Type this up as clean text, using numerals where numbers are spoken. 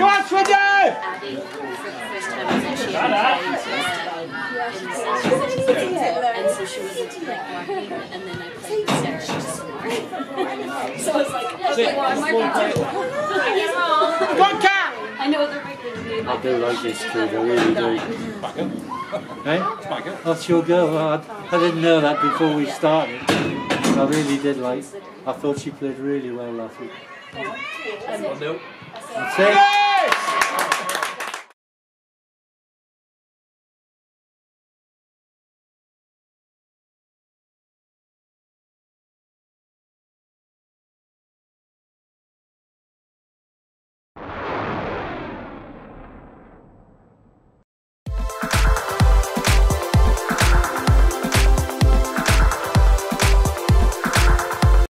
Come on, Swindon! Abby, for the first time, was that she hadn't played and so she was into like marking, and then I played with Sarah just some more. So I was like, okay, well, I'm marking too. Go on, Cat! I know the record's name. I do like this kid, I really do. Hey? That's your girl. I didn't know that before we started. I really did like. I thought she played really well last week. That's it.